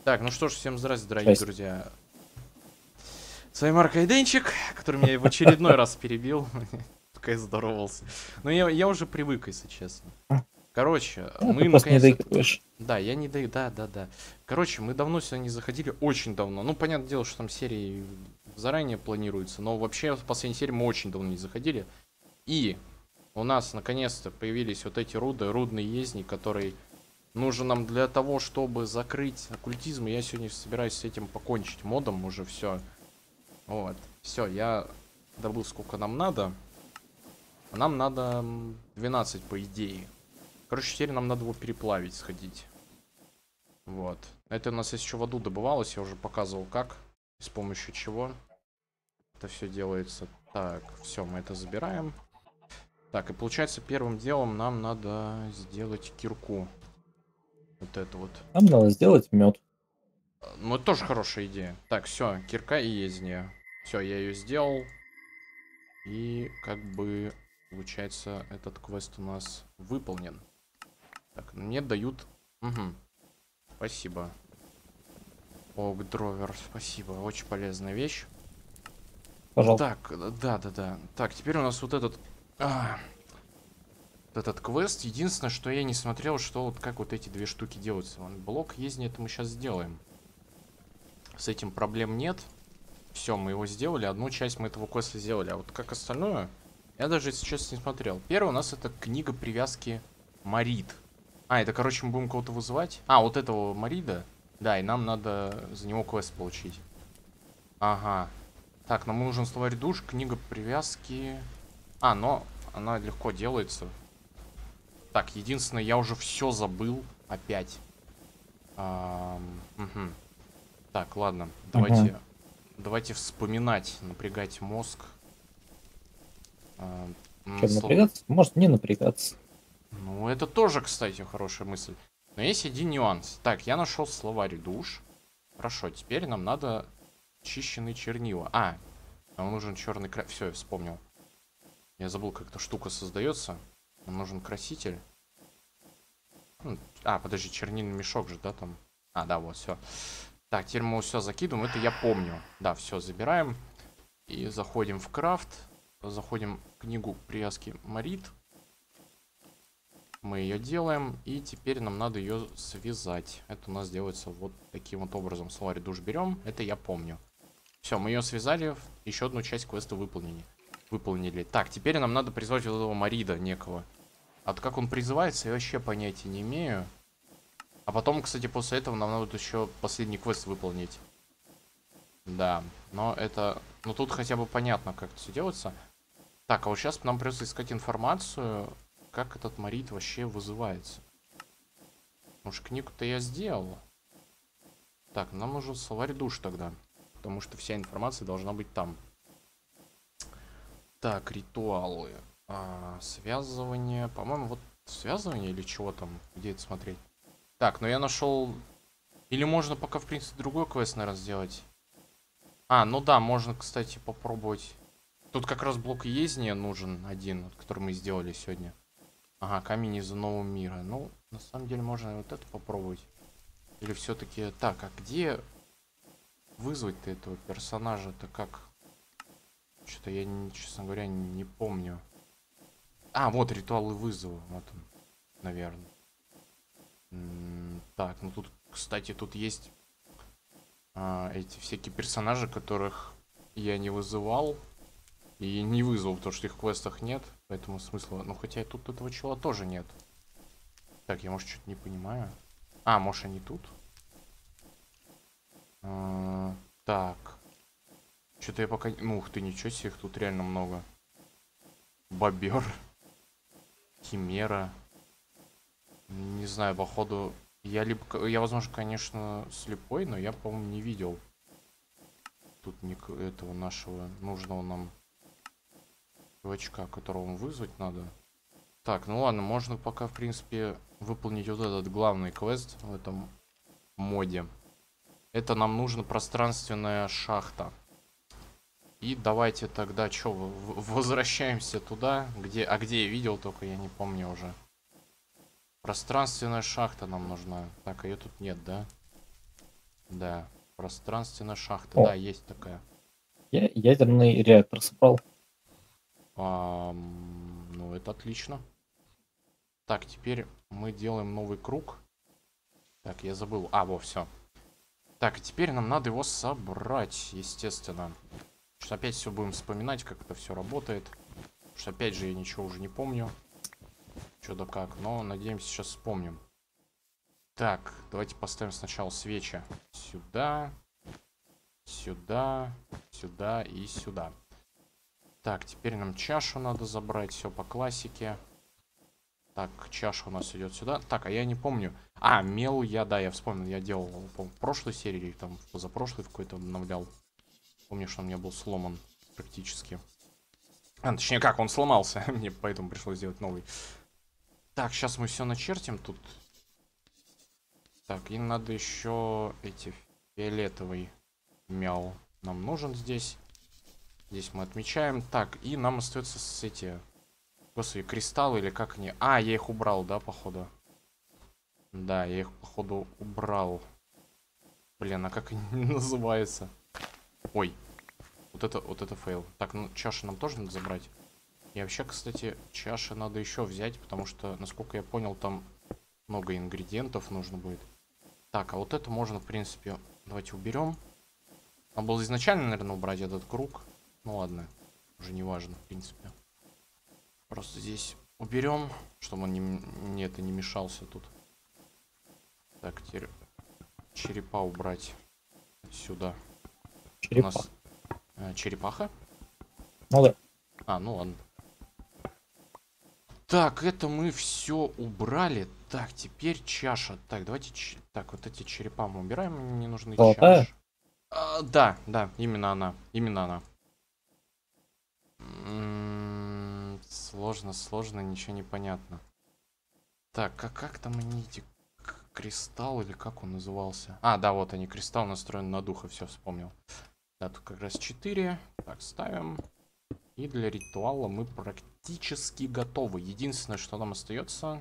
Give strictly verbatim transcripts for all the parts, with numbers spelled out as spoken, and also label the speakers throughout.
Speaker 1: Так, ну что ж, всем здравствуйте, дорогие
Speaker 2: Шесть.
Speaker 1: друзья. С вами Марк Айденчик, который меня в очередной раз перебил. Пока я здоровался. Но я, я уже привык, если честно.
Speaker 2: А,
Speaker 1: Короче,
Speaker 2: а, ты
Speaker 1: мы
Speaker 2: просто не
Speaker 1: наконец-то...
Speaker 2: доигрываешь.
Speaker 1: Да, я не даю, да, да, да. Короче, мы давно сюда не заходили, очень давно. Ну, понятное дело, что там серии заранее планируются, но вообще в последней серии мы очень давно не заходили. И у нас наконец-то появились вот эти руды, рудный ездник, который нужен нам для того, чтобы закрыть оккультизм. И я сегодня собираюсь с этим покончить модом уже все. Вот, все, я добыл сколько нам надо. А нам надо двенадцать по идее. Короче, теперь нам надо его переплавить, сходить. Вот. Это у нас если еще в аду добывалось, я уже показывал как. С помощью чего это все делается. Так, все, мы это забираем. Так, и получается первым делом нам надо сделать кирку. Вот это вот.
Speaker 2: Нам надо сделать мед.
Speaker 1: Ну, это тоже хорошая идея. Так, все, кирка и ездния. Все, я ее сделал. И как бы получается этот квест у нас выполнен. Так, мне дают... Угу. Спасибо. Огдровер, спасибо. Очень полезная вещь.
Speaker 2: Пожалуйста.
Speaker 1: Так, да-да-да. Так, теперь у нас вот этот... А, вот этот квест. Единственное, что я не смотрел, что вот как вот эти две штуки делаются. Вон, блок ездни, это мы сейчас сделаем. С этим проблем нет. Все, мы его сделали. Одну часть мы этого квеста сделали. А вот как остальное, я даже, если честно, не смотрел. Первый у нас это книга привязки Марид. А, это, короче, мы будем кого-то вызывать. А, вот этого Марида. Да, и нам надо за него квест получить. Ага. Так, нам нужен словарь душ, книга привязки. А, но она легко делается. Так, единственное, я уже все забыл. Опять. А, угу. Так, ладно.
Speaker 2: Угу.
Speaker 1: Давайте... Давайте вспоминать, напрягать мозг. А,
Speaker 2: Чем
Speaker 1: сло...
Speaker 2: напрягаться? Может не напрягаться.
Speaker 1: Ну, это тоже, кстати, хорошая мысль. Но есть один нюанс. Так, я нашел словарь душ. Хорошо, теперь нам надо чищенные чернила. А, нам нужен черный краситель. Все, я вспомнил. Я забыл, как эта штука создается. Нам нужен краситель. А, подожди, чернильный мешок же, да, там? А, да, вот, все. Так, теперь мы все закидываем. Это я помню. Да, все, забираем. И заходим в крафт. Заходим в книгу привязки Марид. Мы ее делаем. И теперь нам надо ее связать. Это у нас делается вот таким вот образом. Словарь душ берем. Это я помню. Все, мы ее связали. Еще одну часть квеста выполнили. Выполнили. Так, теперь нам надо призвать вот этого Марида некого. А то как он призывается, я вообще понятия не имею. А потом, кстати, после этого нам надо еще последний квест выполнить. Да, но это... Ну тут хотя бы понятно, как это все делается. Так, а вот сейчас нам придется искать информацию, как этот Марид вообще вызывается. Потому что книгу-то я сделал. Так, нам нужен словарь душ тогда. Потому что вся информация должна быть там. Так, ритуалы. А, связывание. По-моему, вот связывание или чего там? Где это смотреть? Так, ну я нашел... Или можно пока, в принципе, другой квест, наверное, сделать. А, ну да, можно, кстати, попробовать. Тут как раз блок ездния нужен один, вот, который мы сделали сегодня. Ага, камень из нового мира. Ну, на самом деле, можно вот это попробовать. Или все-таки... Так, а где вызвать-то этого персонажа-то как? Что-то я, честно говоря, не помню. А, вот ритуалы вызова. Вот он, наверное. М-м, так, ну тут, кстати, тут есть а, эти всякие персонажи, которых я не вызывал. И не вызвал, потому что их в квестах нет. Поэтому смысла... Ну, хотя и тут этого чела тоже нет. Так, я, может, что-то не понимаю. А, может, они тут? А, так. Что-то я пока... Ну, ух ты, ничего себе, их тут реально много. Бобер. Химера. Не знаю, походу... Я либо... Я, возможно, конечно, слепой, но я, по-моему, не видел. Тут ник этого нашего нужного нам чувачка, которого вызвать надо. Так, ну ладно, можно пока, в принципе, выполнить вот этот главный квест в этом моде. Это нам нужна пространственная шахта. И давайте тогда, что, возвращаемся туда, где... А где я видел, только я не помню уже. Пространственная шахта нам нужна. Так, а ее тут нет, да? Да. Пространственная шахта.
Speaker 2: О,
Speaker 1: Да, есть такая.
Speaker 2: я ядерный реактор собрал.
Speaker 1: А, ну, это отлично. Так, теперь мы делаем новый круг. Так, я забыл. А, во, все. Так, теперь нам надо его собрать, естественно. Потому что опять все будем вспоминать, как это все работает. Потому что опять же я ничего уже не помню. Что да как. Но надеемся, сейчас вспомним. Так, давайте поставим сначала свечи. Сюда. Сюда. Сюда и сюда. Так, теперь нам чашу надо забрать. Все по классике. Так, чаша у нас идет сюда. Так, а я не помню. А, мел я, да, я вспомнил. Я делал, в прошлой серии, или там в позапрошлой в какой-то обновлял. Помню, что он у меня был сломан практически. А, точнее, как, он сломался. Мне поэтому пришлось сделать новый. Так, сейчас мы все начертим тут. Так, и надо еще эти фиолетовый мяу. Нам нужен здесь. Здесь мы отмечаем. Так, и нам остается с эти... Господи, кристаллы или как они? А, я их убрал, да, походу? Да, я их, походу, убрал. Блин, а как они называются? Ой, вот это, вот это фейл. Так, ну, чаши нам тоже надо забрать. И вообще, кстати, чаши надо еще взять, потому что, насколько я понял, там много ингредиентов нужно будет. Так, а вот это можно, в принципе, давайте уберем. Надо было изначально, наверное, убрать этот круг. Ну ладно, уже не важно, в принципе. Просто здесь уберем, чтобы он не, не, это, не мешался тут. Так, теперь черепа убрать сюда.
Speaker 2: Черепа.
Speaker 1: У нас э, черепаха?
Speaker 2: Ну да.
Speaker 1: А, ну ладно. Так, это мы все убрали. Так, теперь чаша. Так, давайте... Ч... Так, вот эти черепа мы убираем. Мне не нужны
Speaker 2: Золотая?
Speaker 1: чаши. А, да, да, именно она. Именно она. М-м-м, сложно, сложно, ничего не понятно. Так, а как там они эти... Кристалл или как он назывался? А, да, вот они. Кристалл настроен на духа. Все, вспомнил. Да, тут как раз четыре. Так, ставим. И для ритуала мы практически готовы. Единственное, что нам остается...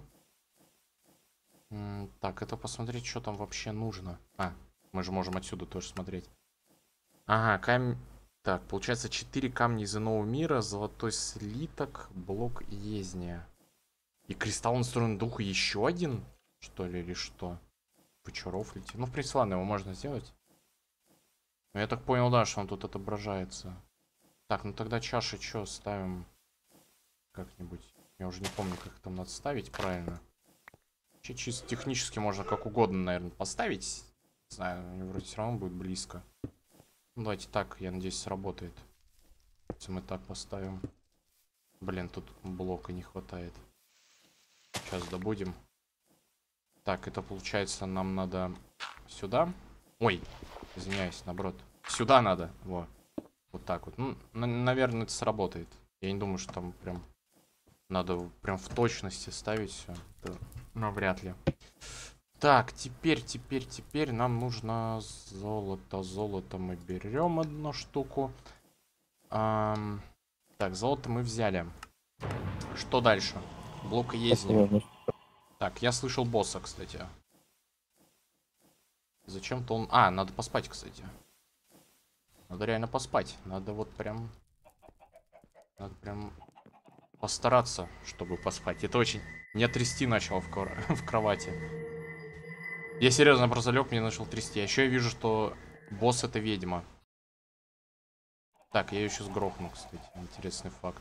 Speaker 1: М, так, это посмотреть, что там вообще нужно. А, мы же можем отсюда тоже смотреть. Ага, камень... Так, получается четыре камня из иного мира, золотой слиток, блок езния. И кристалл настроен духа еще один? Что ли, или что? Вы чё рофлите? Ну, в принципе, ладно, его можно сделать. Но я так понял, да, что он тут отображается. Так, ну тогда чаши что, ставим как-нибудь? Я уже не помню, как там надо ставить правильно. Чи- Чисто технически можно как угодно, наверное, поставить. Не знаю, они вроде все равно будет близко. Ну, давайте так, я надеюсь, сработает. Если мы так поставим. Блин, тут блока не хватает. Сейчас добудем. Так, это получается нам надо сюда. Ой, извиняюсь, наоборот. Сюда надо. Во. Вот так вот. Ну, на наверное, это сработает. Я не думаю, что там прям надо прям в точности ставить все. Это, ну, вряд ли. Так, теперь, теперь, теперь нам нужно золото. Золото мы берем одну штуку. Ам, так, золото мы взяли. Что дальше? Блок езни. Так, я слышал босса, кстати. Зачем-то он... А, надо поспать, кстати. Надо реально поспать. Надо вот прям... Надо прям постараться, чтобы поспать. Это очень... Меня трясти начало в, кор... в кровати. Я серьезно просто лег, мне начал трясти. А еще я вижу, что босс это ведьма. Так, я ее сейчас грохну, кстати. Интересный факт.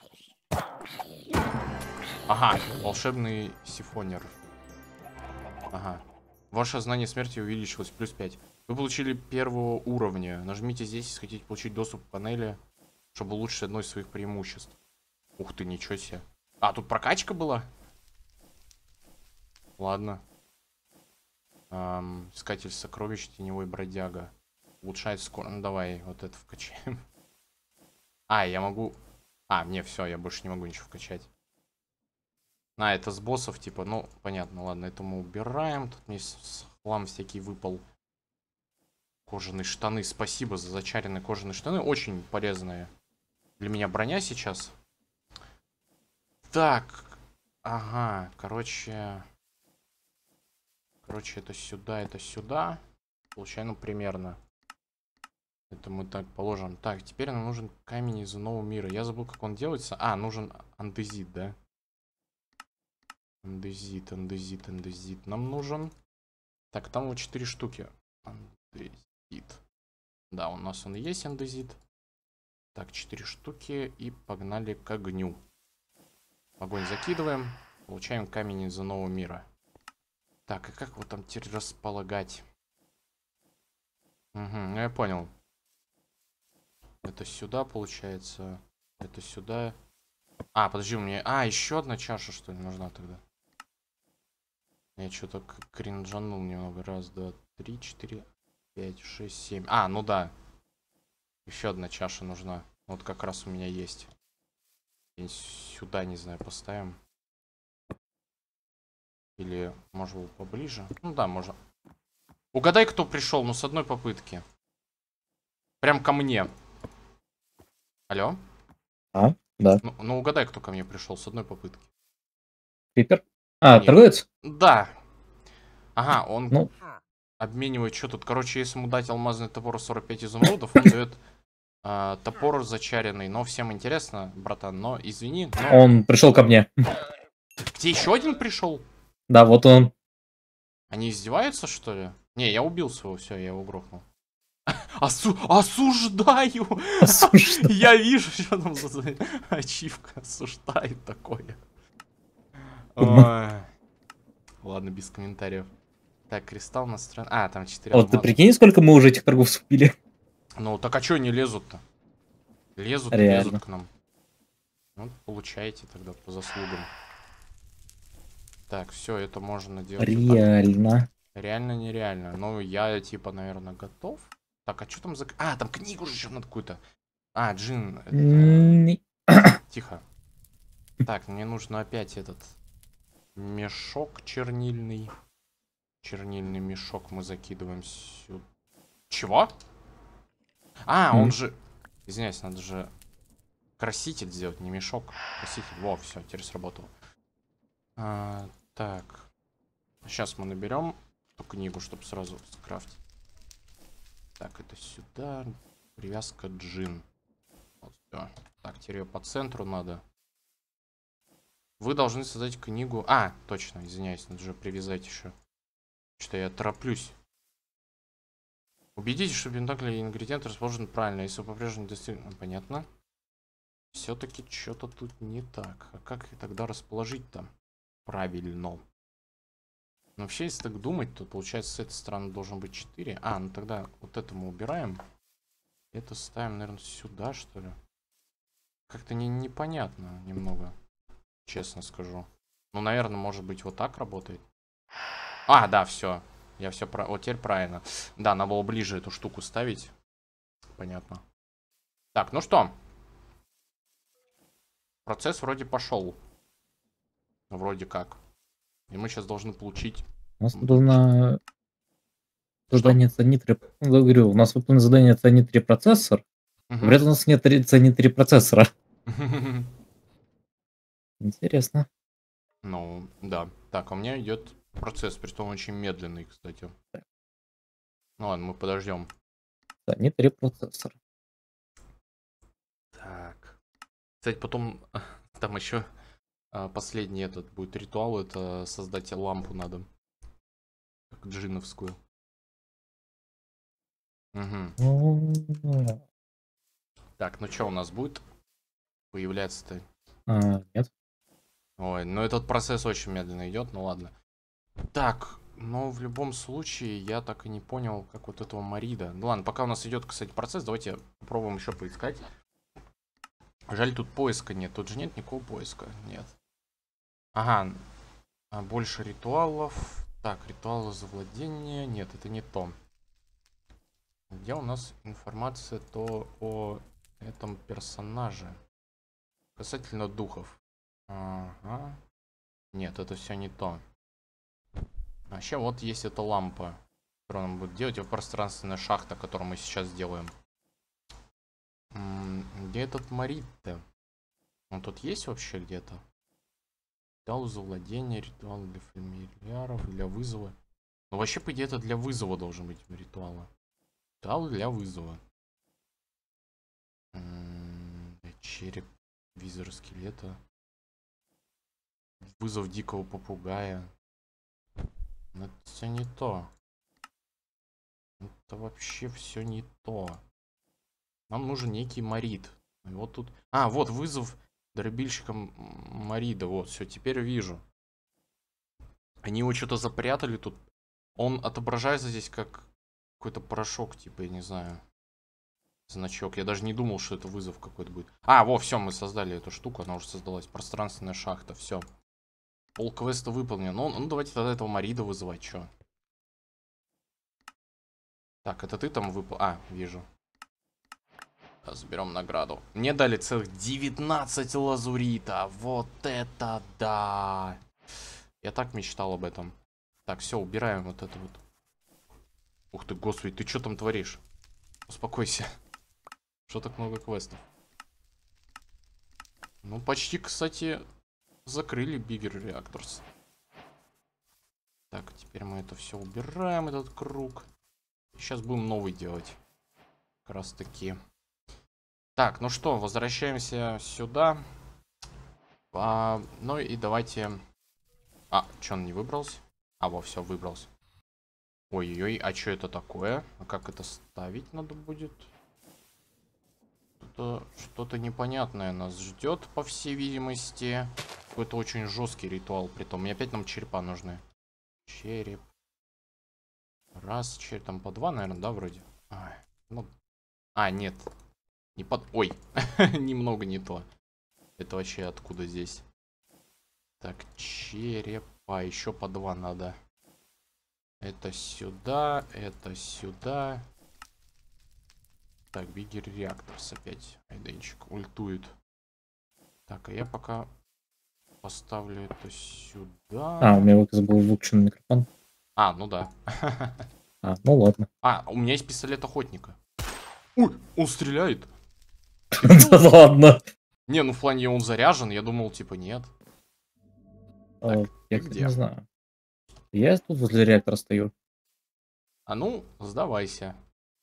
Speaker 1: Ага, волшебный сифонер. Ага. Ваше знание смерти увеличилось. Плюс пять. Вы получили первого уровня. Нажмите здесь, если хотите получить доступ к панели, чтобы улучшить одно из своих преимуществ. Ух ты, ничего себе. А, тут прокачка была? Ладно. Эм, искатель сокровищ, теневой бродяга. Улучшает скорость. Ну, давай вот это вкачаем. А, я могу... А, мне все, я больше не могу ничего вкачать. А, это с боссов, типа, ну, понятно, ладно, это мы убираем. Тут мне хлам всякий выпал. Кожаные штаны, спасибо за зачаренные кожаные штаны. Очень полезные для меня броня сейчас. Так, ага, короче... Короче, это сюда, это сюда. Получаем, ну, примерно. Это мы так положим. Так, теперь нам нужен камень из иного мира. Я забыл, как он делается. А, нужен андезит, да? Андезит, андезит, андезит. Нам нужен... Так, там вот четыре штуки. Андезит. Да, у нас он и есть, андезит. Так, четыре штуки. И погнали к огню. Огонь закидываем. Получаем камень из иного мира. Так, и как его там теперь располагать? Угу, ну я понял. Это сюда, получается. Это сюда. А, подожди, у меня... А, еще одна чаша, что ли, нужна тогда? Я что-то кринжанул немного. Раз, два, три, четыре, пять, шесть, семь. А, ну да. Еще одна чаша нужна. Вот как раз у меня есть. И сюда, не знаю, поставим. Или, может быть, поближе? Ну да, можно. Угадай, кто пришел, ну, с одной попытки. Прям ко мне. Алло?
Speaker 2: А, да.
Speaker 1: Ну, ну угадай, кто ко мне пришел с одной попытки.
Speaker 2: Крипер? А,
Speaker 1: Нет.
Speaker 2: торговец?
Speaker 1: Да. Ага, он
Speaker 2: Ну,
Speaker 1: обменивает что тут. Короче, если ему дать алмазный топор сорок пять изумрудов, он дает а, топор зачаренный. Но всем интересно, братан, но извини. Но...
Speaker 2: он пришел ко мне.
Speaker 1: Где еще один пришел?
Speaker 2: Да, вот он.
Speaker 1: Они издеваются, что ли? Не, я убил своего, все, я его грохнул. Осу... Осуждаю!
Speaker 2: Осуждаю.
Speaker 1: Я вижу, что там за ачивка. Осуждаю такое. Ой. Ладно, без комментариев. Так, кристалл настроен. А, там четыре
Speaker 2: Вот ты
Speaker 1: алмаза.
Speaker 2: прикинь, сколько мы уже этих торговцев убили.
Speaker 1: Ну, так а чё они лезут-то? Лезут и
Speaker 2: Реально.
Speaker 1: лезут к нам. Ну, получаете тогда по заслугам. Так, все, это можно делать. Вот так.
Speaker 2: Реально.
Speaker 1: Реально нереально. Ну, я, типа, наверное, готов. Так, а что там за... А, там книгу же еще надо какую-то. А, Джин. Это...
Speaker 2: М,
Speaker 1: Тихо. Так, мне нужно опять этот мешок чернильный. Чернильный мешок мы закидываем сюда. Чего? А, он
Speaker 2: М.
Speaker 1: же... Извиняюсь, надо же краситель сделать, не мешок. Краситель. Во, все, теперь сработало. А, так. Сейчас мы наберем эту книгу, чтобы сразу скрафтить. Так, это сюда. Привязка джин. Вот, все. Так, теперь ее по центру надо. Вы должны создать книгу... А, точно, извиняюсь, надо же привязать еще. Что-то я тороплюсь. Убедитесь, что бинтакль и ингредиенты расположены правильно. Если вы по-прежнему достигли... Понятно. Все-таки что-то тут не так. А как тогда расположить-то правильно? Но вообще, если так думать, то получается с этой стороны должен быть четыре. А, ну тогда вот это мы убираем. Это ставим, наверное, сюда, что ли. Как-то не, непонятно немного. Честно скажу. Ну, наверное, может быть, вот так работает. А, да, все. Я все про... Вот теперь правильно. Да, надо было ближе эту штуку ставить. Понятно. Так, ну что? Процесс вроде пошел. Вроде как. И мы сейчас должны получить...
Speaker 2: У нас должна... Задание ценит... Говорю, у нас выполнено задание ценит три процессор.
Speaker 1: Угу.
Speaker 2: Говорят, у нас нет ценит три процессора. Интересно.
Speaker 1: Ну, да. Так, а у меня идет процесс, притом очень медленный, кстати. Ну ладно, мы подождем.
Speaker 2: Ценит три процессора.
Speaker 1: Так. Кстати, потом там еще а, последний этот будет ритуал. Это создать лампу надо. Как джиновскую. Угу. Так, ну что у нас будет появляться-то?
Speaker 2: А, нет.
Speaker 1: Ой, ну этот процесс очень медленно идет, ну ладно. Так, но в любом случае я так и не понял, как вот этого Марида. Ну ладно, пока у нас идет, кстати, процесс, давайте попробуем еще поискать. Жаль, тут поиска нет. Тут же нет никакого поиска. Нет. Ага. А больше ритуалов. Так, ритуалы завладения. Нет, это не то. Где у нас информация то о этом персонаже? Касательно духов. Ага. Нет, это все не то. Вообще вот есть эта лампа, которую нам будет делать, и пространственная шахта, которую мы сейчас делаем. Где этот Марит-то? Он тут есть вообще где-то? Ритуал завладения, ритуал для фамильяров, для вызова. Ну, вообще, по идее, это для вызова должен быть ритуала. Ритуал для вызова. М-м, череп, визор скелета. Вызов дикого попугая. Но это все не то. Это вообще все не то. Нам нужен некий Марид. И вот тут... А, вот вызов дробильщиком Марида. Вот, все, теперь вижу. Они его что-то запрятали тут. Он отображается здесь как какой-то порошок, типа, я не знаю. Значок. Я даже не думал, что это вызов какой-то будет. А, во, все, мы создали эту штуку. Она уже создалась. Пространственная шахта. Все. Пол квеста выполнен. Ну, ну, давайте тогда этого Марида вызывать. Что? Так, это ты там выпал? А, вижу. Заберем награду. Мне дали целых девятнадцать лазурита. Вот это да. Я так мечтал об этом. Так, все, убираем вот это вот. Ух ты, господи, ты что там творишь? Успокойся. Что так много квестов? Ну, почти, кстати, закрыли Bigger Reactors. Так, теперь мы это все убираем, этот круг. Сейчас будем новый делать. Как раз таки. Так, ну что, возвращаемся сюда. А, ну и давайте... А, что он не выбрался? А, во, все, выбрался. Ой-ой-ой, а что это такое? А как это ставить надо будет? Что-то непонятное нас ждет, по всей видимости. Какой-то очень жесткий ритуал, притом. И опять нам черепа нужны. Череп. Раз, череп, там по два, наверное, да, вроде? А, ну... а нет. Не под... Ой, немного не то. Это вообще откуда здесь? Так, черепа. Еще по два надо. Это сюда, это сюда. Так, Bigger Reactors опять. Айденчик ультует. Так, а я пока поставлю это сюда.
Speaker 2: А, у меня выказ был выключен микрофон.
Speaker 1: А, ну да.
Speaker 2: А, ну ладно.
Speaker 1: А, у меня есть пистолет охотника. Ой, он стреляет.
Speaker 2: Да ладно.
Speaker 1: Не, ну в плане он заряжен, я думал, типа, нет.
Speaker 2: Так, я не знаю. Я тут возле реактора стою.
Speaker 1: А ну, сдавайся.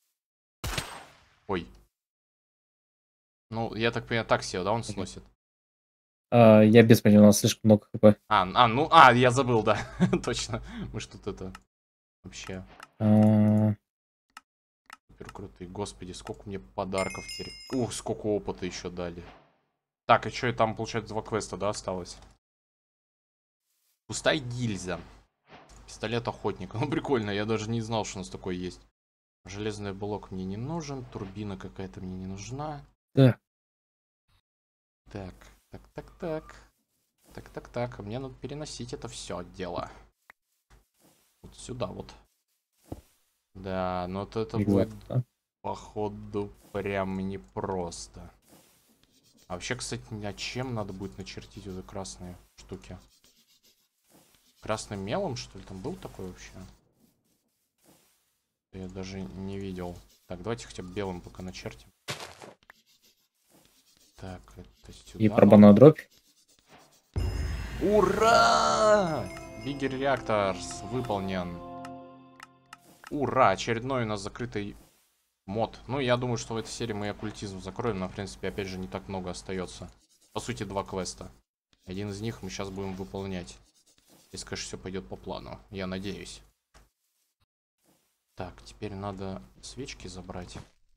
Speaker 1: Ой. Ну, я так понимаю, так сел, да, он сносит.
Speaker 2: А, я без понимания, у нас слишком много хп.
Speaker 1: А, а, ну, а, я забыл, да. Точно. Мы что тут это... Вообще...
Speaker 2: А...
Speaker 1: Супер крутые. Господи, сколько мне подарков теперь. Ух, сколько опыта еще дали. Так, и что, там, получается, два квеста, да, осталось? Пустая гильза. Пистолет охотника. Ну, прикольно, я даже не знал, что у нас такое есть. Железный блок мне не нужен. Турбина какая-то мне не нужна.
Speaker 2: Да.
Speaker 1: Так, так, так, так. Так, так, так. Мне надо переносить это все дело. Вот сюда вот. Да, но вот это
Speaker 2: И
Speaker 1: будет,
Speaker 2: да?
Speaker 1: походу, прям непросто. А вообще, кстати, а чем надо будет начертить вот эти красные штуки? Красным мелом, что ли? Там был такой вообще? Я даже не видел. Так, давайте хотя бы белым пока начертим. Так, это сюда.
Speaker 2: И барабанная дробь.
Speaker 1: Ура! Bigger Reactors выполнен. Ура! Очередной у нас закрытый мод. Ну, я думаю, что в этой серии мы оккультизм закроем, но, в принципе, опять же, не так много остается. По сути, два квеста. Один из них мы сейчас будем выполнять. Если, конечно, все пойдет по плану. Я надеюсь. Так, теперь надо свечки забрать.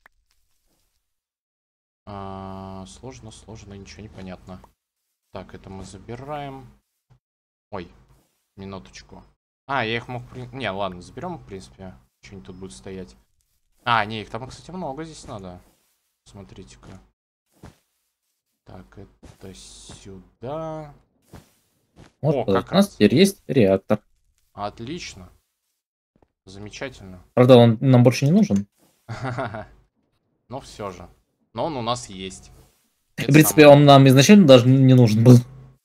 Speaker 1: А, сложно, сложно, ничего не понятно. Так, это мы забираем. Ой, минуточку. А, я их мог... Не, ладно, заберем, в принципе. Что-нибудь тут будет стоять. А, не, их там, кстати, много здесь надо. Смотрите-ка. Так, это сюда.
Speaker 2: Вот,
Speaker 1: О, как
Speaker 2: у нас
Speaker 1: раз.
Speaker 2: теперь есть реактор.
Speaker 1: Отлично. Замечательно.
Speaker 2: Правда, он нам больше не нужен.
Speaker 1: Но все же. Но он у нас есть.
Speaker 2: В принципе, он нам изначально даже не нужен был.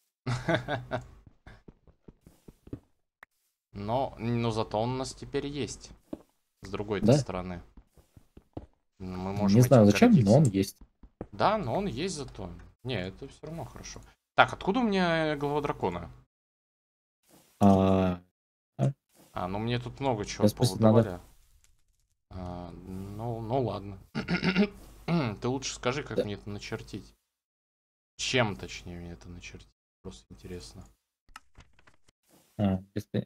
Speaker 1: Но, но зато он у нас теперь есть. С другой
Speaker 2: Да?
Speaker 1: стороны. Мы можем
Speaker 2: Не знаю
Speaker 1: этим
Speaker 2: зачем,
Speaker 1: гордиться.
Speaker 2: но он есть.
Speaker 1: Да, но он есть зато. Не, это все равно хорошо. Так, откуда у меня голова дракона?
Speaker 2: А...
Speaker 1: А, ну мне тут много чего
Speaker 2: Я спустить надо.
Speaker 1: повыдавали. А, ну, ну ладно. Ты лучше скажи, как
Speaker 2: Да.
Speaker 1: мне это начертить. Чем, точнее, мне это начертить. Просто интересно.
Speaker 2: А, если...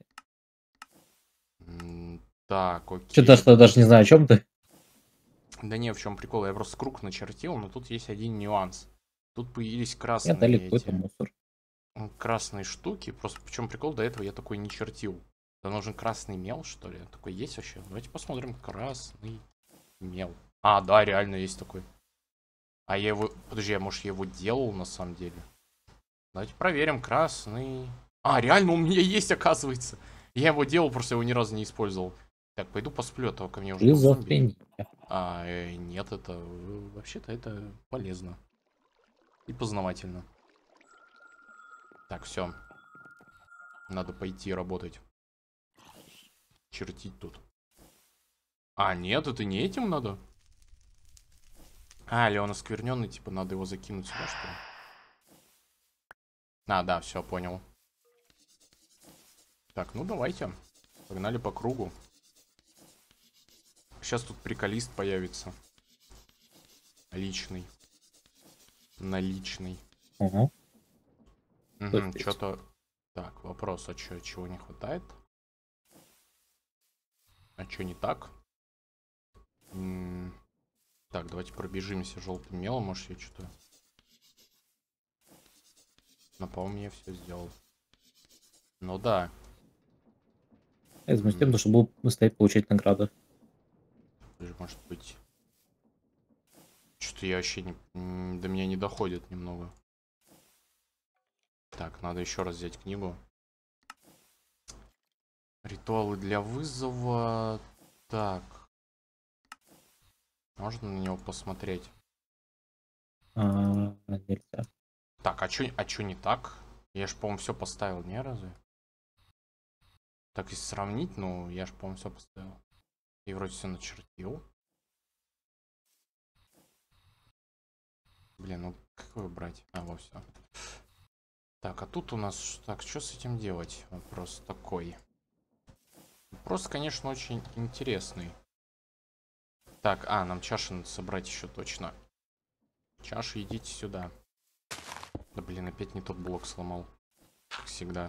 Speaker 1: М, Так,
Speaker 2: Что-то
Speaker 1: окей.
Speaker 2: что даже не знаю, о чем ты.
Speaker 1: Да не, в чем прикол. Я просто круг начертил, но тут есть один нюанс. Тут появились
Speaker 2: Я дали
Speaker 1: красные
Speaker 2: какой-то
Speaker 1: эти...
Speaker 2: мусор.
Speaker 1: м, Красные штуки. Просто в чем прикол, до этого я такой не чертил. Да нужен красный мел, что ли? Такой есть вообще? Давайте посмотрим. Красный мел. А, да, реально есть такой. А я его... Подожди, я, может, я его делал на самом деле? Давайте проверим. Красный... А, реально у меня есть, оказывается. Я его делал, просто его ни разу не использовал. Так, пойду посплю, а то ко мне уже там зомби.
Speaker 2: Шизофрения.
Speaker 1: А, э, нет, это... э, Вообще-то это полезно. И познавательно. Так, все. Надо пойти работать. Чертить тут. А, нет, это не этим надо. А, или он оскверненный, типа, надо его закинуть сюда, что ли? А, да, все, понял. Так, ну давайте. Погнали по кругу. Сейчас тут приколист появится. Личный. Наличный.
Speaker 2: Ага.
Speaker 1: Угу, что-то... Так, вопрос, а чё, чего не хватает? А что не так? М, Так, давайте пробежимся желтым мелом, может я что-то... Но, по-моему, я все сделал. Ну да.
Speaker 2: Я заместим, потому что буду быстрее получать награды.
Speaker 1: Даже может быть... Что-то я вообще не... м, До меня не доходит немного. Так, надо еще раз взять книгу. Ритуалы для вызова. Так. Можно на него посмотреть?
Speaker 2: А, нельзя.
Speaker 1: Так, а чё, а чё не так? Я ж, по-моему, все поставил, не разве? Так, если сравнить, ну, я ж, по-моему, все поставил. И вроде все начертил. Блин, ну какой брать? А, вот все. Так, а тут у нас... Так, что с этим делать? Вопрос такой. Вопрос, конечно, очень интересный. Так, а, нам чаши надо собрать еще точно. Чаши, идите сюда. Да, блин, опять не тот блок сломал. Как всегда.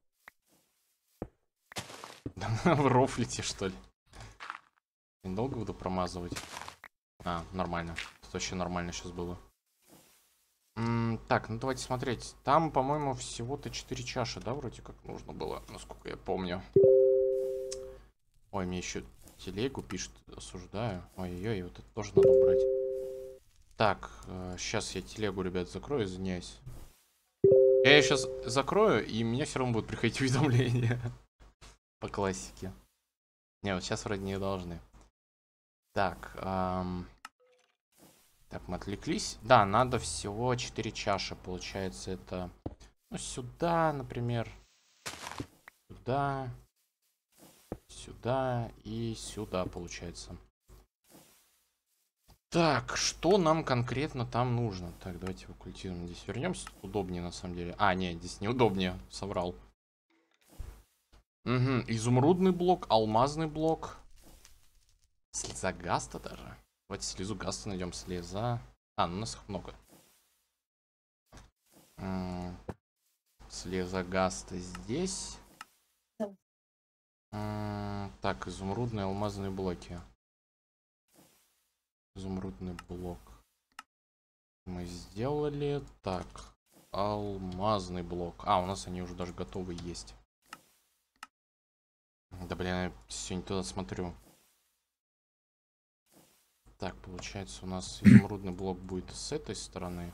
Speaker 1: Вы рофлите, что ли? Долго буду промазывать? А, нормально. Это вообще нормально сейчас было. М, так, ну давайте смотреть. Там, по-моему, всего-то четыре чаши, да, вроде как нужно было, насколько я помню. Ой, мне еще телегу пишет, осуждаю. Ой-ой-ой, вот это тоже надо убрать. Так, э, сейчас я телегу, ребят, закрою, извиняюсь. Я ее сейчас закрою, и мне все равно будут приходить уведомления. По классике. Не, вот сейчас вроде не должны. Так, эм... так, мы отвлеклись. Да, надо всего четыре чаши, получается, это... Ну, сюда, например. Сюда. Сюда и сюда, получается. Так, что нам конкретно там нужно? Так, давайте в оккультизм здесь вернемся. Тут удобнее, на самом деле. А, нет, здесь неудобнее. Соврал. Угу, изумрудный блок, алмазный блок. Слеза гаста даже. Давайте слезу гаста найдем. Слеза. А, ну у нас их много. М, Слеза гаста здесь. М, Так, изумрудные, алмазные блоки. Изумрудный блок. Мы сделали. Так, алмазный блок. А, у нас они уже даже готовы есть. Да, блин, я все не туда смотрю. Так, получается, у нас изумрудный блок будет с этой стороны.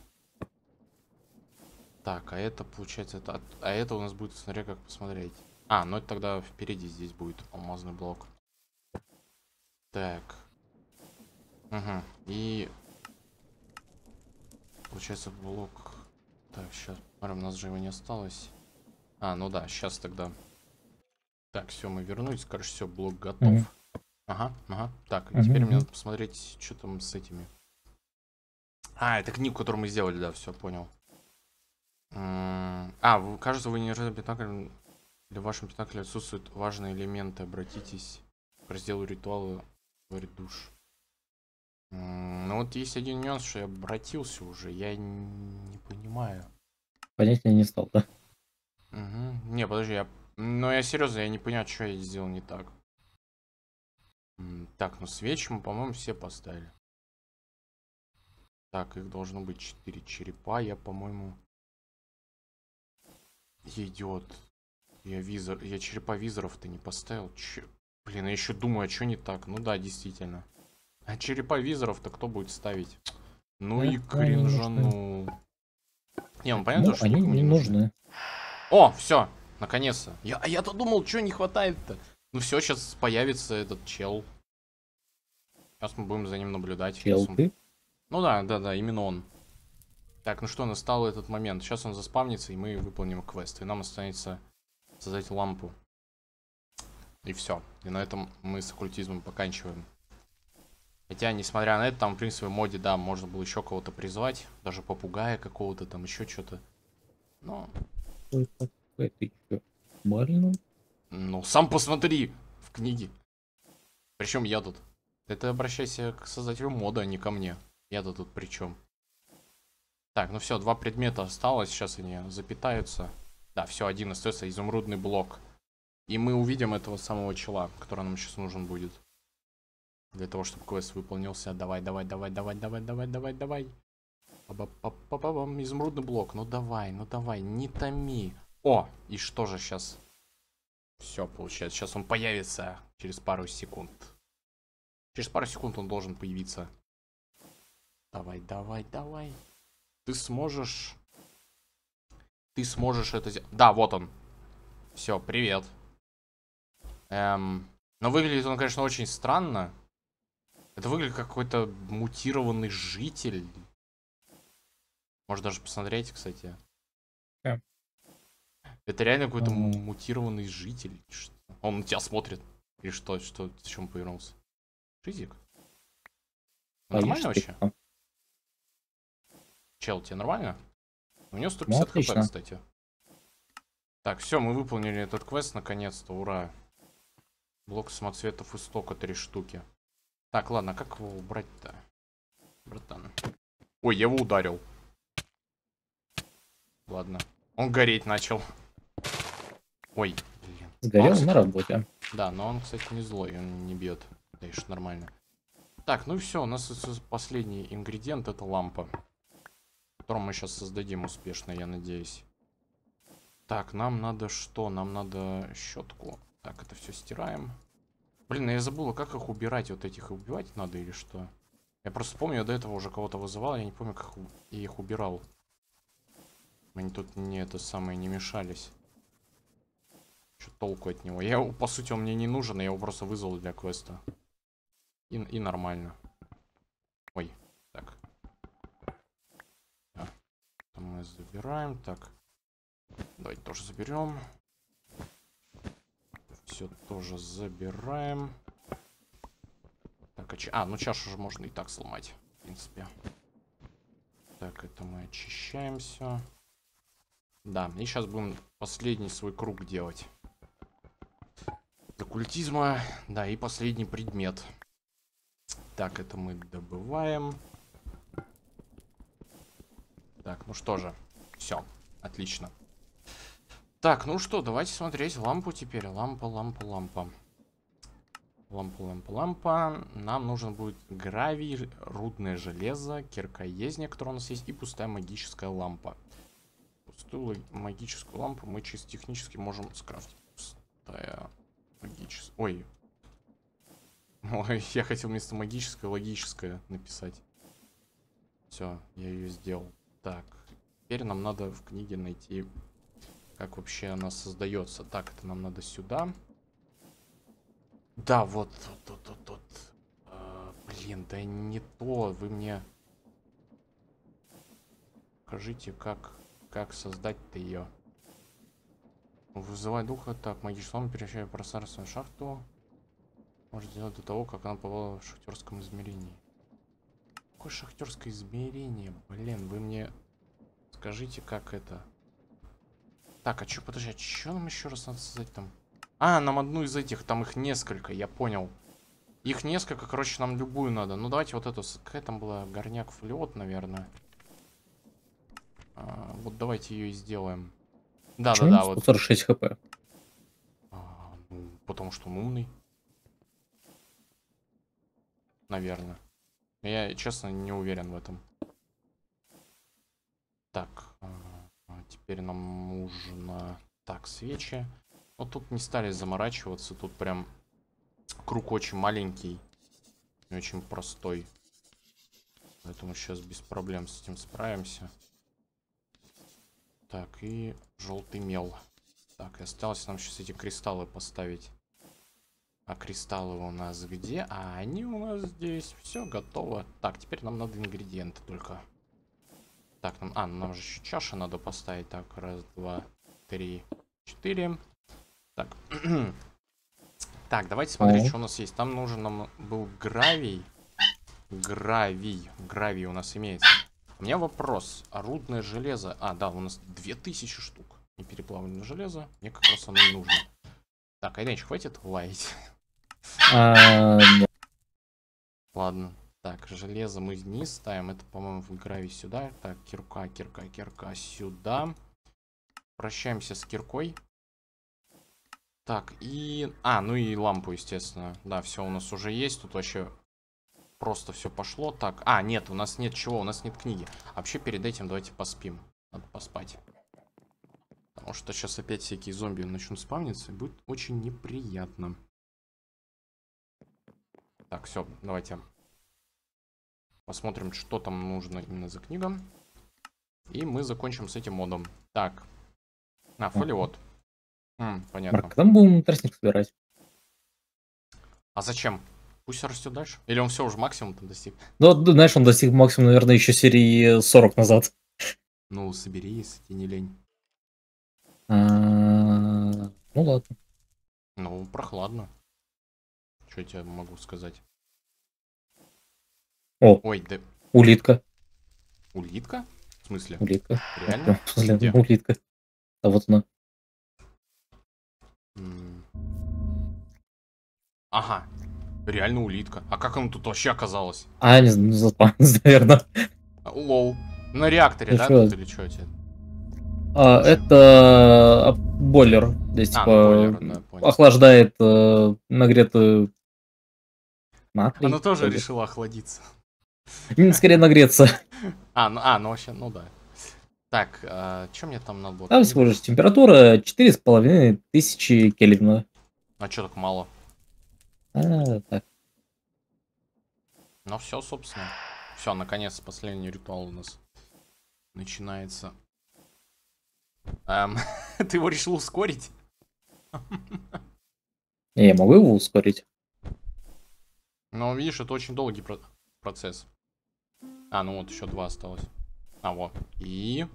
Speaker 1: Так, а это, получается, это... от- А это у нас будет, смотря как посмотреть. А, ну это тогда впереди здесь будет алмазный блок. Так. Угу. И... Получается, блок... Так, сейчас. Смотрим, у нас же его не осталось. А, ну да, сейчас тогда. Так, все, мы вернулись. Короче, все, блок готов.
Speaker 2: Мгм.
Speaker 1: Ага, ага. Так,
Speaker 2: Мгм,
Speaker 1: теперь мне
Speaker 2: мгм.
Speaker 1: надо посмотреть, что там с этими. А, это книгу, которую мы сделали, да, все, понял. М, А, вы, кажется, вы не разбитакль. Для вашего спектакля отсутствуют важные элементы. Обратитесь к разделу ритуала, говорит душ. Ну вот есть один нюанс, что я обратился уже. Я не понимаю.
Speaker 2: Понятия не стал, да?
Speaker 1: Угу. Не, подожди, я... Ну я серьезно, я не понимаю, что я сделал не так. Так, ну свечи мы, по-моему, все поставили. Так, их должно быть четыре черепа. Я, по-моему... Идет. Я визор... Я черепа визоров-то не поставил. Че... Блин, я еще думаю, а что не так? Ну да, действительно. А черепа визоров-то кто будет ставить? Ну и
Speaker 2: Это они нужны.
Speaker 1: кринжану. Не, ну понятно,
Speaker 2: Ну,
Speaker 1: что
Speaker 2: они
Speaker 1: никому
Speaker 2: не
Speaker 1: не нужны.
Speaker 2: нужны.
Speaker 1: О, все, наконец-то. Я, а я-то думал, что не хватает-то. Ну все, сейчас появится этот чел. Сейчас мы будем за ним наблюдать.
Speaker 2: Чел
Speaker 1: Он...
Speaker 2: ты?
Speaker 1: Ну да, да, да, именно он. Так, ну что, настал этот момент. Сейчас он заспавнится, и мы выполним квест. И нам останется создать лампу. И все. И на этом мы с оккультизмом поканчиваем. Хотя, несмотря на это, там, в принципе, в моде, да, можно было еще кого-то призвать. Даже попугая какого-то, там еще что-то. Но...
Speaker 2: Ой, какой ты чё? Больно?
Speaker 1: Ну, сам посмотри в книге. Причем я тут. Это обращайся к создателю мода, а не ко мне. Я-то тут при чем? Так, ну все, два предмета осталось. Сейчас они запитаются. Да, все, один остается изумрудный блок. И мы увидим этого самого чела, который нам сейчас нужен будет. Для того, чтобы квест выполнился. Давай, давай, давай, давай, давай, давай, давай, давай. Па-па-па-па-пам. Изумрудный блок. Ну давай, ну давай, не томи. О, и что же сейчас? Все, получается. Сейчас он появится через пару секунд. Через пару секунд он должен появиться. Давай, давай, давай. Ты сможешь... Ты сможешь это сделать. Да, вот он. Все, привет. Эм... Но выглядит он, конечно, очень странно. Это выглядит как какой-то мутированный житель. Можно даже посмотреть, кстати.
Speaker 2: Yeah.
Speaker 1: Это реально какой-то
Speaker 2: Uh,
Speaker 1: мутированный житель. Он на тебя смотрит. Или что? Что? С чем повернулся? Шизик? Нормально вообще?
Speaker 2: Ты.
Speaker 1: Чел, тебе нормально? У него сто
Speaker 2: Ну,
Speaker 1: пятьдесят хп,
Speaker 2: отлично.
Speaker 1: кстати. Так, все, мы выполнили этот квест наконец-то, ура. Блок самоцветов истока три штуки. Так, ладно, а как его убрать-то? Братан. Ой, я его ударил. Ладно. Он гореть начал. Ой, блин.
Speaker 2: Сгорел
Speaker 1: Он, кстати,
Speaker 2: на работе.
Speaker 1: да, но он, кстати, не злой, он не бьет. Да, еще нормально. Так, ну и все, у нас последний ингредиент — это лампа. Которую мы сейчас создадим успешно, я надеюсь. Так, нам надо что? Нам надо щетку. Так, это все стираем. Блин, я забыла, как их убирать. Вот этих убивать надо или что? Я просто помню, я до этого уже кого-то вызывал. Я не помню, как я их убирал. Они тут не это самое не мешались. Что толку от него? Я, по сути, он мне не нужен. Я его просто вызвал для квеста. И, и нормально. Ой, так. А, это мы забираем. Так. Давайте тоже заберем. Все тоже забираем. Так, а, ч... а, ну чашу уже можно и так сломать, в принципе. Так, это мы очищаем все. Да, и сейчас будем последний свой круг делать. Оккультизма, да, и последний предмет. Так, это мы добываем. Так, ну что же, все, отлично. Так, ну что, давайте смотреть лампу теперь. Лампа, лампа, лампа. Лампа, лампа, лампа. Нам нужен будет гравий, рудное железо, кирка ездня, которая у нас есть, и пустая магическая лампа. Пустую магическую лампу мы чисто технически можем скрафтить. Пустая магическая... Ой. Ой, я хотел вместо магической логическое написать. Все, я ее сделал. Так, теперь нам надо в книге найти... Как вообще она создается? Так, это нам надо сюда. Да, вот, вот, вот, вот, вот. А, блин, да не то. Вы мне скажите, как, как создать-то ее? Вызывай духа. Так, магическому перемещаю пространственную шахту. Может сделать до того, как она попала в шахтерском измерении. Какое шахтерское измерение? Блин, вы мне скажите, как это? Так, а чё, подожди, а чё нам еще раз надо создать там? А, нам одну из этих, там их несколько, я понял. Их несколько, короче, нам любую надо. Ну, давайте вот эту, какая там была, горняк флот, наверное. А, вот давайте ее и сделаем. Да-да-да, вот.
Speaker 2: сто сорок шесть хп.
Speaker 1: А, ну, потому что он умный. Наверное. Я, честно, не уверен в этом. Так, а, теперь нам нужно... Так, свечи. Но тут не стали заморачиваться. Тут прям круг очень маленький. И очень простой. Поэтому сейчас без проблем с этим справимся. Так, и желтый мел. Так, и осталось нам сейчас эти кристаллы поставить. А кристаллы у нас где? А они у нас здесь. Все готово. Так, теперь нам надо ингредиенты только. Так, нам... А, нам же еще чаши надо поставить. Так, раз, два, три, четыре. Так. Так, давайте смотреть,
Speaker 2: О.
Speaker 1: что у нас есть. Там нужен нам был гравий. Гравий. Гравий у нас имеется. У меня вопрос. А рудное железо... А, да, у нас две тысячи штук. Непереплавленное железо. Мне как раз оно и нужно. Так, Айденчик, хватит лаять.
Speaker 2: А, нет.
Speaker 1: Ладно. Так, железо мы вниз ставим. Это, по-моему, в гравий сюда. Так, кирка, кирка, кирка сюда. Прощаемся с киркой. Так, и... А, ну и лампу, естественно. Да, все у нас уже есть. Тут вообще просто все пошло. Так, а, нет, у нас нет чего, у нас нет книги. А вообще, перед этим давайте поспим. Надо поспать. Потому что сейчас опять всякие зомби начнут спавниться. И будет очень неприятно. Так, все, давайте посмотрим, что там нужно именно за книга. И мы закончим с этим модом. Так. А, фолиот. М, понятно.
Speaker 2: Марк, когда мы будем тростник собирать?
Speaker 1: А зачем? Пусть растет дальше. Или он все уже максимум там достиг?
Speaker 2: Ну, вот, знаешь, он достиг максимум, наверное, еще серии сорок назад.
Speaker 1: Ну, собери, если тебе не лень.
Speaker 2: А, ну ладно.
Speaker 1: Ну, прохладно. Что я тебе могу сказать?
Speaker 2: О,
Speaker 1: Ой, да...
Speaker 2: улитка.
Speaker 1: Улитка? В смысле?
Speaker 2: Улитка.
Speaker 1: Реально?
Speaker 2: В смысле,
Speaker 1: Где?
Speaker 2: улитка. А вот она.
Speaker 1: М. Ага. Реально улитка. А как она тут вообще оказалась?
Speaker 2: А, не знаю, заспавнилась, наверное.
Speaker 1: А, лол. На реакторе,
Speaker 2: Ну
Speaker 1: да,
Speaker 2: чё?
Speaker 1: тут или что тебе?
Speaker 2: А, это а, бойлер. Здесь,
Speaker 1: А,
Speaker 2: типа,
Speaker 1: ну бойлер, да, понял.
Speaker 2: охлаждает э, нагретую натрий.
Speaker 1: Она тоже
Speaker 2: что ли.
Speaker 1: решила охладиться.
Speaker 2: Не, скорее нагреться.
Speaker 1: А, ну, а, ну вообще, ну да. Так, а, что мне там надо было?
Speaker 2: Там всего лишь температура четыре с половиной тысячи Кельвина.
Speaker 1: А что так мало?
Speaker 2: А, так.
Speaker 1: Ну все, собственно. Все, наконец, последний ритуал у нас начинается. Эм, ты его решил ускорить?
Speaker 2: Не, я могу его ускорить.
Speaker 1: Но видишь, это очень долгий про процесс. А, ну вот еще два осталось. А, вот. И...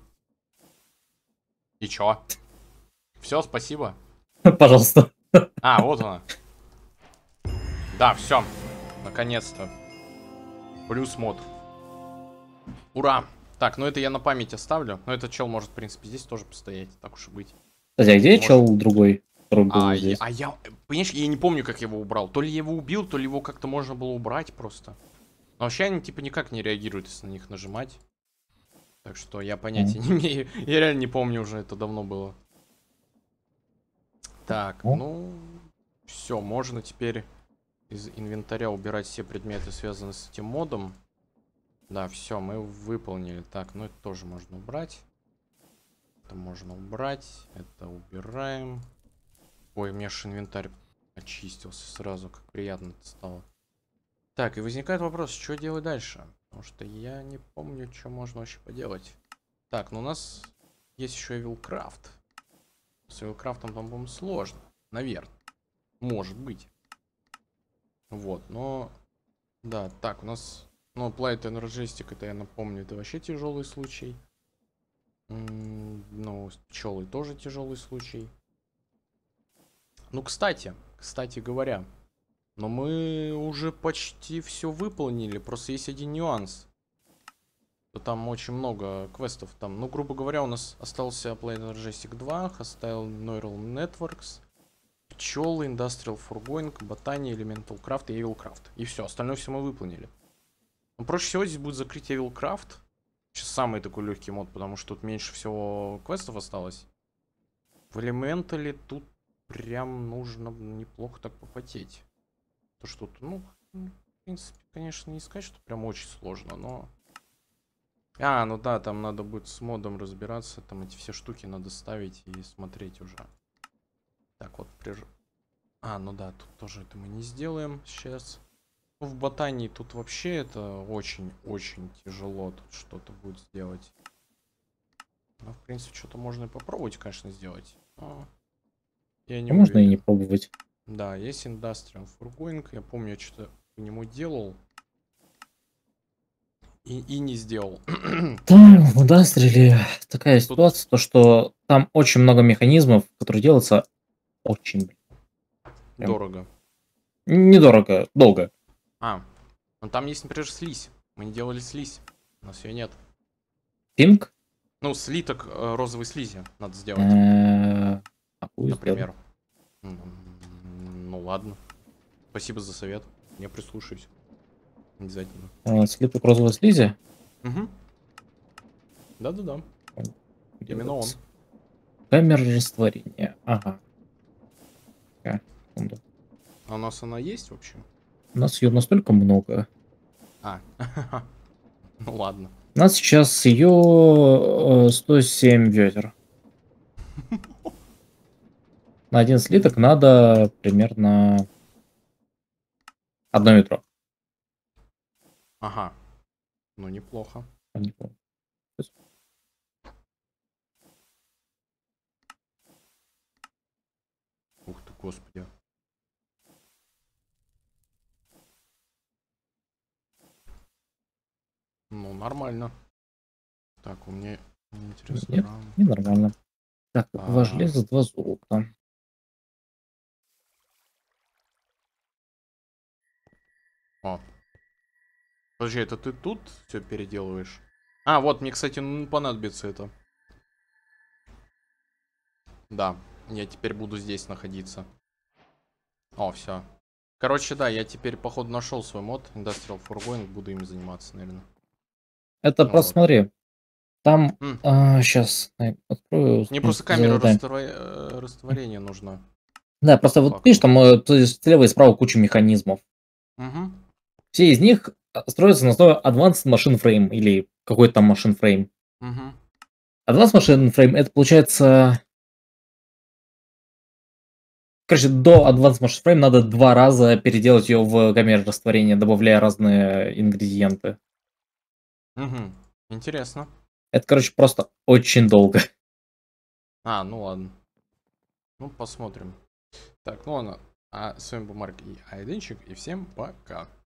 Speaker 1: И чё? Все, спасибо.
Speaker 2: Пожалуйста.
Speaker 1: А, вот она. Да, все. Наконец-то. Плюс мод. Ура! Так, ну это я на память оставлю. Но этот чел может, в принципе, здесь тоже постоять. Так уж и быть.
Speaker 2: Кстати, а где
Speaker 1: Может.
Speaker 2: чел другой? Который был
Speaker 1: А, я,
Speaker 2: здесь?
Speaker 1: а я... Понимаешь, я не помню, как я его убрал. То ли я его убил, то ли его как-то можно было убрать просто. Но вообще они, типа, никак не реагируют, если на них нажимать. Так что я понятия
Speaker 2: Мгм.
Speaker 1: не имею. Я реально не помню уже, это давно было. Так,
Speaker 2: О.
Speaker 1: ну... Все, можно теперь из инвентаря убирать все предметы, связанные с этим модом. Да, все, мы выполнили. Так, ну это тоже можно убрать. Это можно убрать. Это убираем. Ой, у меня же инвентарь очистился сразу. Как приятно это стало. Так, и возникает вопрос, что делать дальше? Потому что я не помню, что можно вообще поделать. Так, ну у нас есть еще Эвилкрафт. С Эвилкрафтом там, по-моему, сложно. Наверное. Может быть. Вот, но... Да, так, у нас... Ну, Light Energistic, это я напомню, это вообще тяжелый случай. М, Ну, пчелы тоже тяжелый случай. Ну, кстати, кстати говоря, но мы уже почти все выполнили. Просто есть один нюанс. то там очень много квестов. Там, ну, грубо говоря, у нас остался Planet Majestic два, Hostile Neural Networks, Пчелы, Industrial Foregoing, Ботания, Elemental Craft и Evil Craft. И все, остальное все мы выполнили. Но проще всего здесь будет закрыть Evil Craft. Сейчас самый такой легкий мод, потому что тут меньше всего квестов осталось. В Elemental тут прям нужно неплохо так попотеть. То что тут, ну, в принципе, конечно, не сказать, что прям очень сложно, но... А, ну да, там надо будет с модом разбираться, там эти все штуки надо ставить и смотреть уже. Так, вот, приж... А, ну да, тут тоже это мы не сделаем сейчас. Ну, в ботании тут вообще это очень-очень тяжело тут что-то будет сделать. Ну, в принципе, что-то можно и попробовать, конечно, сделать. Но я не
Speaker 2: А можно и
Speaker 1: уверен.
Speaker 2: не пробовать.
Speaker 1: Да, есть Industrial Foregoing. Я помню, я что-то по нему делал. И, и не сделал.
Speaker 2: Там в Индастриале такая
Speaker 1: Тут-
Speaker 2: ситуация, то что там очень много механизмов, которые делаются очень блин, Прям.
Speaker 1: Дорого.
Speaker 2: недорого, долго.
Speaker 1: А, ну там есть, например, слизь. Мы не делали слизь. У нас ее нет.
Speaker 2: Пинг?
Speaker 1: Ну, слиток э, розовой слизи надо сделать,
Speaker 2: Э, какую
Speaker 1: например. М, Ну ладно. Спасибо за совет. Я прислушаюсь. Обязательно.
Speaker 2: сделать? Э, Слиток розовой слизи?
Speaker 1: Угу. Да-да-да. Именно он.
Speaker 2: Камера растворения. Ага. Так, секунду.
Speaker 1: А у нас она есть вообще?
Speaker 2: У нас ее настолько много.
Speaker 1: А. Ну ладно.
Speaker 2: У нас сейчас ее сто семь ведер. На один слиток надо примерно одно ведро.
Speaker 1: Ага. Ну неплохо.
Speaker 2: А, не помню.
Speaker 1: Ух ты, господи. Ну, нормально. Так, у меня интересно.
Speaker 2: Нет,
Speaker 1: рано.
Speaker 2: ненормально. Так, два
Speaker 1: А.
Speaker 2: железа, два золота.
Speaker 1: О. Подожди, это ты тут все переделываешь? А, вот, мне, кстати, н- понадобится это. Да, я теперь буду здесь находиться. О, все. Короче, да, я теперь, походу, нашел свой мод Industrial Foregoing, буду им заниматься, наверное.
Speaker 2: Это
Speaker 1: Ну
Speaker 2: просто
Speaker 1: вот.
Speaker 2: смотри. Там
Speaker 1: М.
Speaker 2: сейчас открою.
Speaker 1: Мне просто
Speaker 2: м,
Speaker 1: камера
Speaker 2: задание.
Speaker 1: раствор- э, растворения нужна.
Speaker 2: Да, просто вот
Speaker 1: Факт.
Speaker 2: видишь, там э, то есть слева и справа куча механизмов.
Speaker 1: Угу.
Speaker 2: Все из них а, строятся на основе Advanced Machine Frame или какой-то там Machine Frame.
Speaker 1: Угу.
Speaker 2: Advanced Machine Frame это получается... Короче, до Advanced Machine Frame надо два раза переделать ее в камере растворения, добавляя разные ингредиенты.
Speaker 1: Угу. Интересно.
Speaker 2: Это, короче, просто очень долго.
Speaker 1: А, ну ладно. Ну, посмотрим. Так, ну ладно. А с вами был Марк и Айденчик, и всем пока.